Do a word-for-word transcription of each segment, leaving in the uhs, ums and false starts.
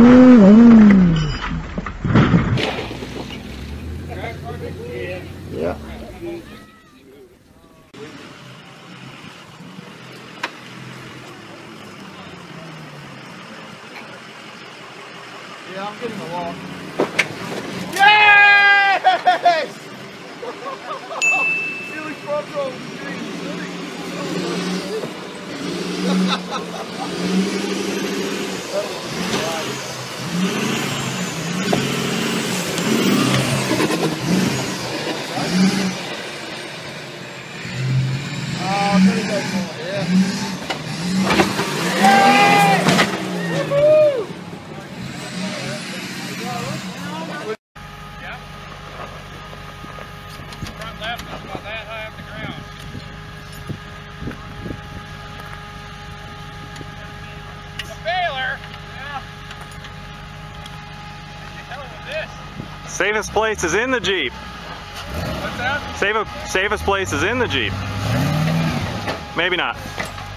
Yeah. Yeah, I'm getting a walk. Yes! Really front row. Oh, pretty good. Yeah. Woohoo! Front left, not about that high off the ground. A baler? Yeah. What the hell was this? Safest place is in the Jeep. What's that? Save safest place is in the Jeep. Maybe not. Did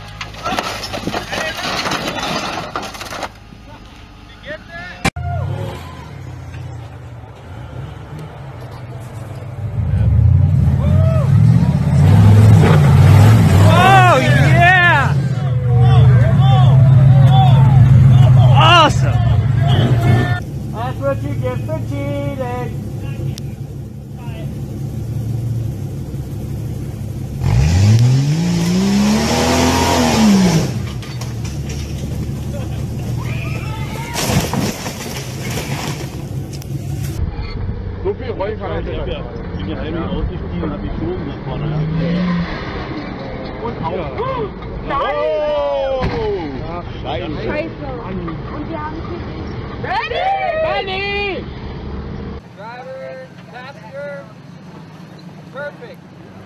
you get that? Oh yeah! Awesome! That's what you get for cheating. So viel Räucherei. Ich habe ja bin ja einmal ausgestiegen und habe geschoben nach vorne. Und auch. Oh! Scheiße. Scheiße. Und wir haben Ready! Ready! Driver, passenger. Perfect.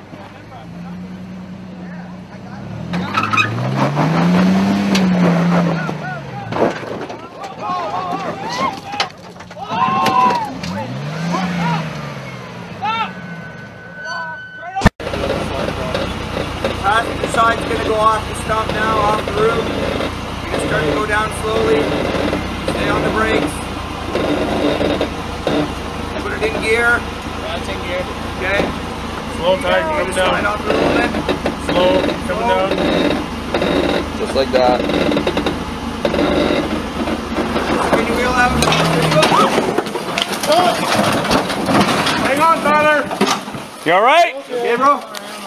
Passenger side's going to go off the stop now, off the roof. You're going to start to go down slowly. Stay on the brakes. Put it in gear. That's in gear. Okay. Slow tire coming Slide down. off a little bit. Slow coming down. Just like that. Spin your wheel out. Hang on, Tyler. You all right? Okay, bro.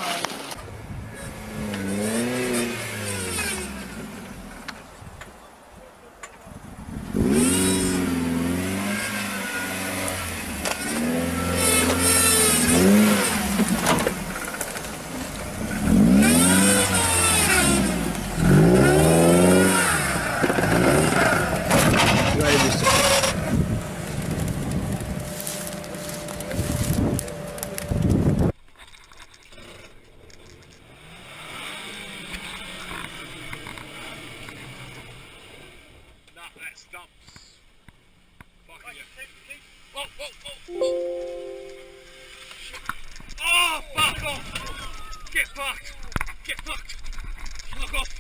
That stumps. Fucking it. Whoa, whoa, whoa. Oh, fuck off. Get fucked. Get fucked. Fuck off.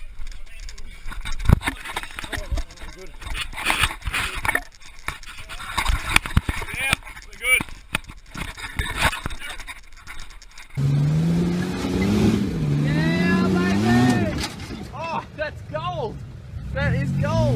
Good. Yeah, we're good. Yeah, baby! Oh, that's gold! That is gold!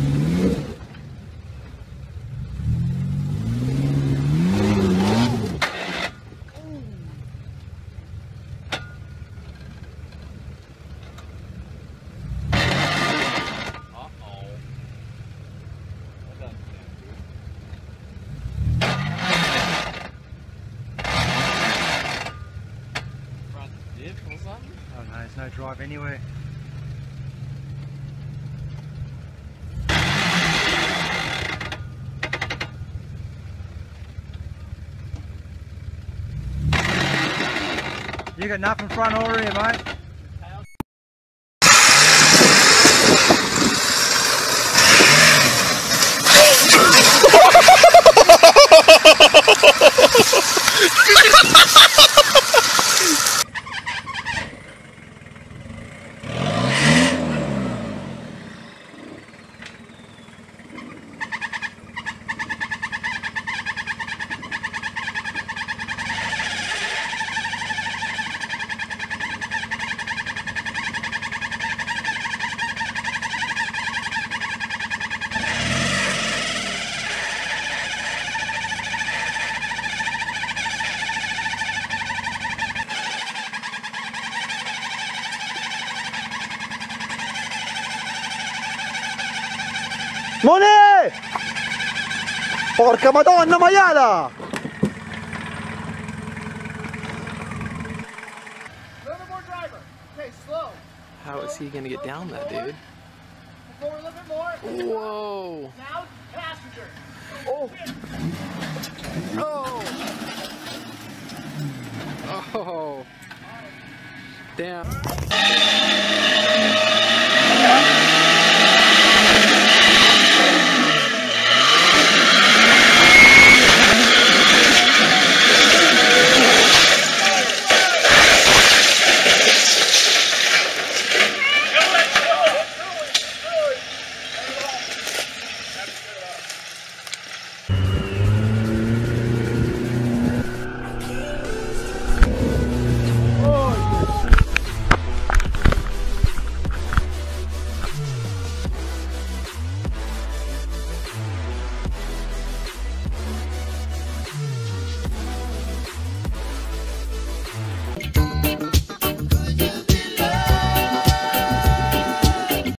Oh no, there's no drive anywhere. You got nothing front or rear, mate. Moni! Porca madonna maiala! More driver. Okay, slow. How is he gonna get down that, dude? Forward a little bit more. Whoa! Now, passenger. Oh! Oh! Oh! Damn.